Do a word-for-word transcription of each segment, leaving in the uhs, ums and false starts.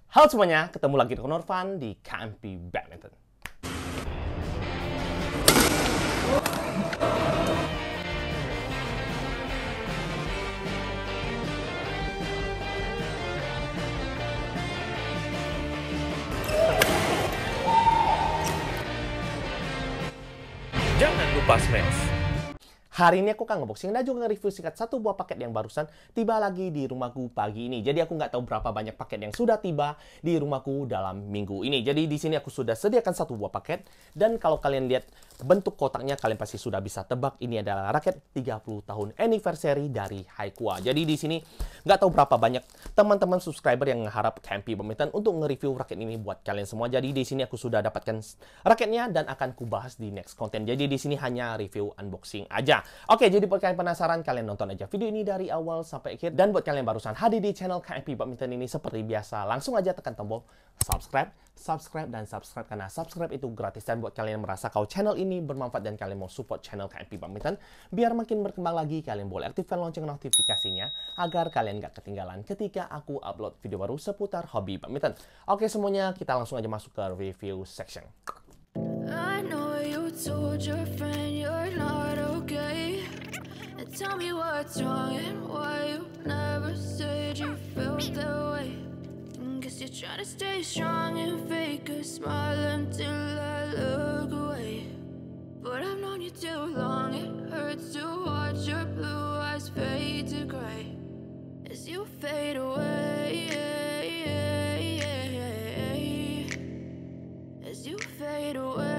Halo semuanya, ketemu lagi dengan Norvan di K M P Badminton. Jangan lupa smash. Hari ini aku akan unboxing dan juga nge-review singkat satu buah paket yang barusan tiba lagi di rumahku pagi ini. Jadi aku nggak tahu berapa banyak paket yang sudah tiba di rumahku dalam minggu ini. Jadi di sini aku sudah sediakan satu buah paket. Dan kalau kalian lihat bentuk kotaknya, kalian pasti sudah bisa tebak ini adalah raket tiga puluh tahun anniversary dari Haikua. Jadi di sini nggak tahu berapa banyak teman-teman subscriber yang mengharap K M P Badminton untuk nge-review raket ini buat kalian semua. Jadi di sini aku sudah dapatkan raketnya dan akan kubahas di next konten. Jadi di sini hanya review unboxing aja. Oke, jadi buat kalian penasaran, kalian nonton aja video ini dari awal sampai akhir. Dan buat kalian barusan hadir di channel K M P Badminton ini, seperti biasa, langsung aja tekan tombol subscribe, subscribe, dan subscribe. Karena subscribe itu gratis. Dan buat kalian yang merasa kalau channel ini bermanfaat dan kalian mau support channel K M P Badminton, biar makin berkembang lagi, kalian boleh aktifkan lonceng notifikasinya, agar kalian gak ketinggalan ketika aku upload video baru seputar hobi badminton. Oke semuanya, kita langsung aja masuk ke review section. I know you told your friend you're not okay. And tell me what's wrong and why you never said you felt that way. Guess you're trying to stay strong and fake a smile until I look away. But I've known you too long, it hurts to watch your blue eyes fade to gray as you fade away. As you fade away.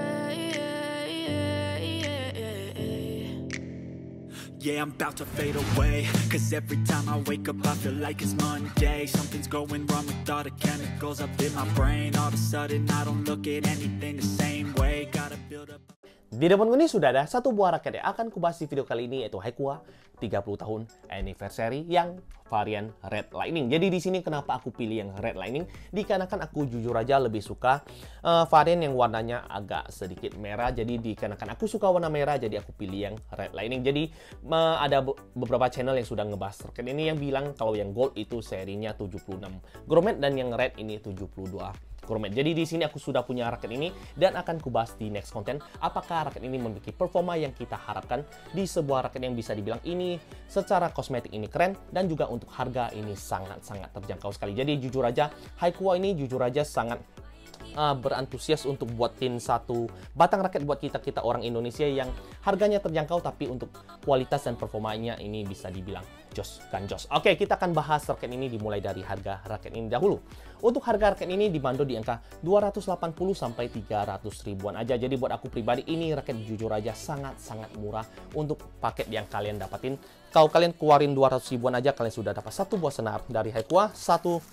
Yeah, I'm about to fade away. Cause every time I wake up I feel like it's Monday. Something's going wrong with all the chemicals up in my brain. All of a sudden I don't look at anything the same way. Gotta build up. Di depanku ini sudah ada satu buah raket yang akan kubahas di video kali ini, yaitu Haikua tiga puluh tahun anniversary yang varian Red Lightning. Jadi di sini kenapa aku pilih yang Red Lightning? Dikarenakan aku jujur aja lebih suka uh, varian yang warnanya agak sedikit merah. Jadi dikarenakan aku suka warna merah, jadi aku pilih yang Red Lightning. Jadi uh, ada beberapa channel yang sudah ngebahas raket ini yang bilang kalau yang gold itu serinya tujuh puluh enam grommet dan yang red ini tujuh puluh dua grommet. Jadi di sini aku sudah punya raket ini dan akan kubahas di next konten apakah raket ini memiliki performa yang kita harapkan di sebuah raket yang bisa dibilang ini secara kosmetik ini keren dan juga untuk harga ini sangat-sangat terjangkau sekali. Jadi jujur aja Haikua ini jujur aja sangat Uh, berantusias untuk buatin satu batang raket buat kita-kita orang Indonesia yang harganya terjangkau tapi untuk kualitas dan performanya ini bisa dibilang jos kan jos. Oke, kita akan bahas raket ini dimulai dari harga raket ini dahulu. Untuk harga raket ini dibanderol di angka dua ratus delapan puluh sampai tiga ratus ribuan aja. Jadi buat aku pribadi ini raket jujur aja sangat-sangat murah untuk paket yang kalian dapatin. Kalau kalian keluarin dua ratus ribuan aja kalian sudah dapat satu buah senar dari Haikua, satu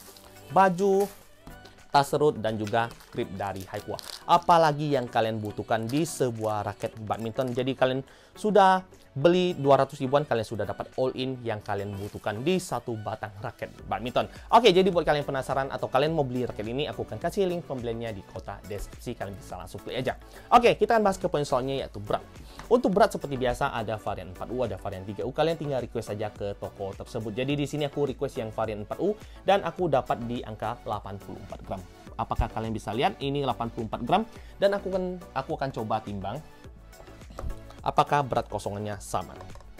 baju, tas serut, dan juga grip dari Haikua. Apalagi yang kalian butuhkan di sebuah raket badminton. Jadi kalian sudah beli dua ratus ribuan, kalian sudah dapat all in yang kalian butuhkan di satu batang raket badminton. Oke, jadi buat kalian penasaran atau kalian mau beli raket ini, aku akan kasih link pembeliannya di kotak deskripsi. Kalian bisa langsung klik aja. Oke, kita akan bahas ke poin soalnya, yaitu berat. Untuk berat seperti biasa ada varian empat U, ada varian tiga U. Kalian tinggal request saja ke toko tersebut. Jadi di sini aku request yang varian empat U dan aku dapat di angka delapan puluh empat gram. Apakah kalian bisa lihat ini delapan puluh empat gram dan aku akan aku akan coba timbang apakah berat kosongannya sama.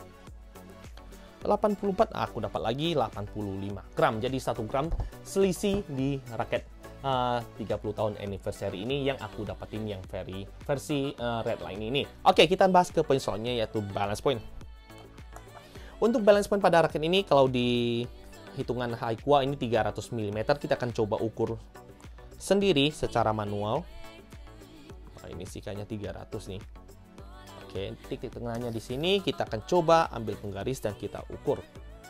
delapan puluh empat, aku dapat lagi delapan puluh lima gram. Jadi satu gram selisih di raket uh, tiga puluh tahun anniversary ini yang aku dapatin yang very, versi uh, Red Lightning ini. Oke, kita bahas ke poin selanjutnya, yaitu balance point. Untuk balance point pada raket ini, kalau di hitungan Haikua ini tiga ratus milimeter, kita akan coba ukur sendiri secara manual. Nah, ini sih kayaknya tiga ratus nih. Oke, titik tengahnya di sini kita akan coba ambil penggaris dan kita ukur.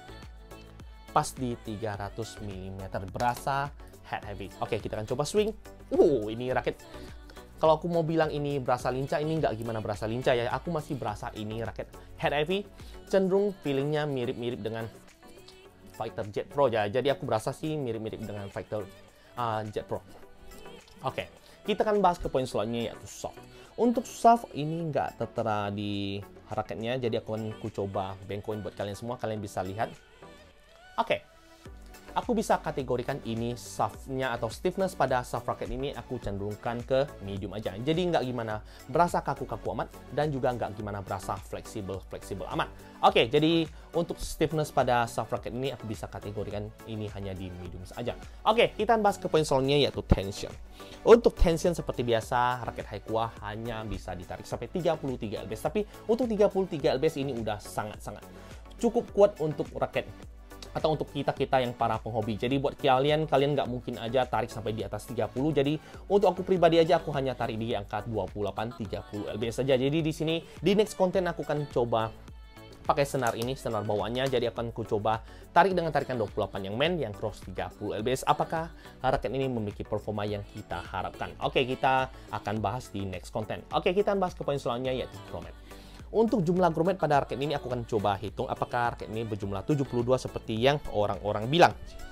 Pas di tiga ratus milimeter, berasa head heavy. Oke, kita akan coba swing. Uh, ini raket. Kalau aku mau bilang ini berasa lincah, ini nggak gimana berasa lincah ya. Aku masih berasa ini raket head heavy. Cenderung feelingnya mirip-mirip dengan Fighter Jet Pro ya. Jadi aku berasa sih mirip-mirip dengan Fighter uh, Jet Pro. Oke, kita akan bahas ke poin selanjutnya, yaitu soft. Untuk soft ini nggak tertera di raketnya, jadi aku akan ku coba bengkoin buat kalian semua. Kalian bisa lihat. Oke, aku bisa kategorikan ini shaftnya atau stiffness pada shaft raket ini aku cenderungkan ke medium aja. Jadi nggak gimana berasa kaku-kaku amat dan juga nggak gimana berasa fleksibel-fleksibel amat. Oke, jadi untuk stiffness pada shaft raket ini aku bisa kategorikan ini hanya di medium saja. Oke, kita bahas ke poin selanjutnya yaitu tension. Untuk tension seperti biasa, raket Haikua hanya bisa ditarik sampai tiga puluh tiga lbs. Tapi untuk tiga puluh tiga lbs ini udah sangat-sangat cukup kuat untuk raket atau untuk kita-kita yang para penghobi. Jadi buat kalian, kalian nggak mungkin aja tarik sampai di atas tiga puluh. Jadi untuk aku pribadi aja aku hanya tarik di angka dua puluh delapan sampai tiga puluh lbs saja. Jadi di sini di next konten aku akan coba pakai senar ini, senar bawaannya. Jadi akan ku coba tarik dengan tarikan dua puluh delapan yang main, yang cross tiga puluh lbs. Apakah raket ini memiliki performa yang kita harapkan? Oke, kita akan bahas di next konten. Oke, kita bahas ke poin selanjutnya yaitu grommet. Untuk jumlah grommet pada raket ini aku akan coba hitung apakah raket ini berjumlah tujuh puluh dua seperti yang orang-orang bilang.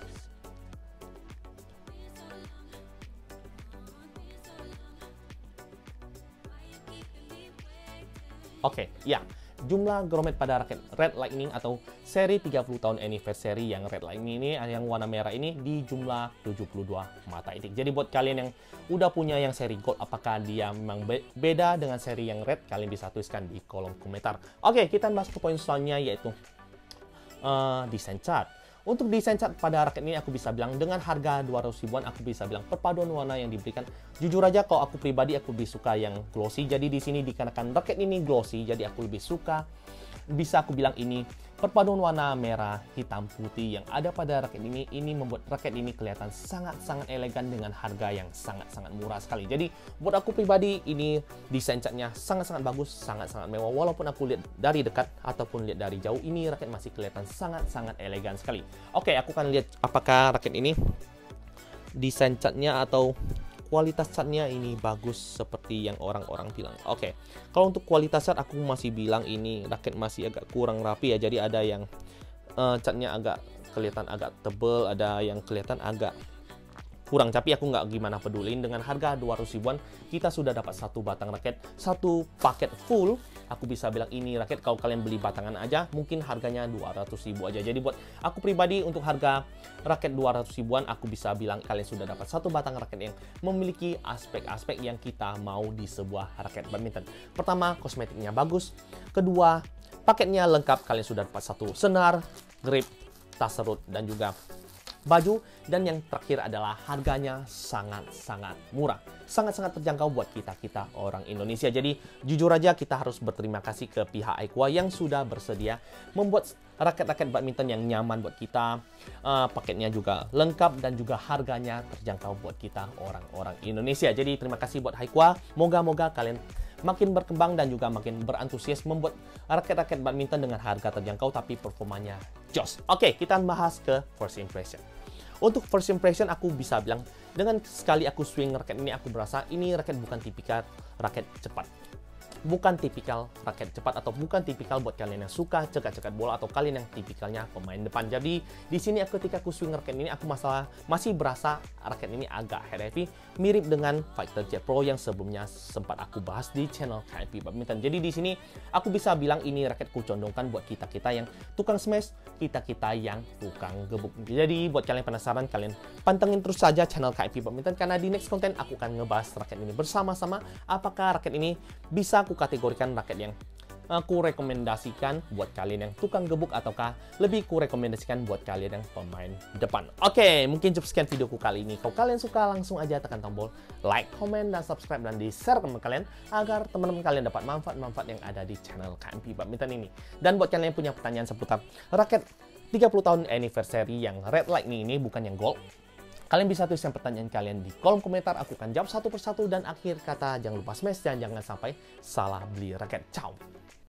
Oke, ya. Jumlah grommet pada raket Red Lightning atau seri tiga puluh tahun anniversary yang Red Lightning ini, yang warna merah ini, di jumlah tujuh puluh dua mata itik. Jadi buat kalian yang udah punya yang seri gold, apakah dia memang be beda dengan seri yang red? Kalian bisa tuliskan di kolom komentar. Oke, kita bahas ke poin selanjutnya yaitu uh, desain chart. Untuk desain chart pada raket ini aku bisa bilang dengan harga dua ratus ribuan aku bisa bilang perpaduan warna yang diberikan. Jujur aja kalau aku pribadi aku lebih suka yang glossy. Jadi di sini dikarenakan raket ini glossy, jadi aku lebih suka, bisa aku bilang ini perpaduan warna merah, hitam, putih yang ada pada raket ini, ini membuat raket ini kelihatan sangat-sangat elegan dengan harga yang sangat-sangat murah sekali. Jadi buat aku pribadi ini desain catnya sangat-sangat bagus, sangat-sangat mewah. Walaupun aku lihat dari dekat ataupun lihat dari jauh, ini raket masih kelihatan sangat-sangat elegan sekali. Oke, aku akan lihat apakah raket ini desain catnya atau kualitas catnya ini bagus seperti yang orang-orang bilang. Oke, kalau untuk kualitas cat aku masih bilang ini raket masih agak kurang rapi ya. Jadi ada yang uh, catnya agak kelihatan agak tebel, ada yang kelihatan agak kurang. Tapi aku nggak gimana pedulin. Dengan harga dua ratus ribuan kita sudah dapat satu batang raket, satu paket full. Aku bisa bilang ini raket kalau kalian beli batangan aja mungkin harganya dua ratus ribu aja. Jadi buat aku pribadi untuk harga raket dua ratus ribuan aku bisa bilang kalian sudah dapat satu batang raket yang memiliki aspek-aspek yang kita mau di sebuah raket badminton. Pertama, kosmetiknya bagus. Kedua, paketnya lengkap. Kalian sudah dapat satu senar, grip, tas serut, dan juga baju. Dan yang terakhir adalah harganya sangat-sangat murah, sangat-sangat terjangkau buat kita-kita orang Indonesia. Jadi jujur aja kita harus berterima kasih ke pihak Haikua yang sudah bersedia membuat raket-raket badminton yang nyaman buat kita. Uh, paketnya juga lengkap dan juga harganya terjangkau buat kita orang-orang Indonesia. Jadi terima kasih buat Haikua. Moga-moga kalian makin berkembang dan juga makin berantusias membuat raket-raket badminton dengan harga terjangkau tapi performanya jos. Oke, kita bahas ke first impression. Untuk first impression aku bisa bilang dengan sekali aku swing raket ini aku merasa ini raket bukan tipikal raket cepat. Bukan tipikal raket cepat atau bukan tipikal buat kalian yang suka cekat-cekat bola atau kalian yang tipikalnya pemain depan. Jadi di sini ketika aku swing raket ini aku masalah masih berasa raket ini agak head heavy, mirip dengan Fighter Jet Pro yang sebelumnya sempat aku bahas di channel K I P Badminton. Jadi di sini aku bisa bilang ini raket ku condongkan buat kita-kita yang tukang smash, kita-kita yang tukang gebuk. Jadi buat kalian penasaran, kalian pantengin terus saja channel K I P Badminton karena di next konten aku akan ngebahas raket ini bersama-sama. Apakah raket ini bisa aku kategorikan raket yang aku rekomendasikan buat kalian yang tukang gebuk ataukah lebih ku rekomendasikan buat kalian yang pemain depan. Oke, mungkin cukup sekian videoku kali ini. Kalau kalian suka langsung aja tekan tombol like, comment, dan subscribe dan di-share ke teman kalian agar teman-teman kalian dapat manfaat-manfaat yang ada di channel K M P Badminton ini. Dan buat kalian yang punya pertanyaan seputar raket tiga puluh tahun anniversary yang Red Lightning ini, bukan yang gold, kalian bisa tuliskan pertanyaan kalian di kolom komentar. Aku akan jawab satu persatu. Dan akhir kata, jangan lupa smash dan jangan sampai salah beli raket. Ciao!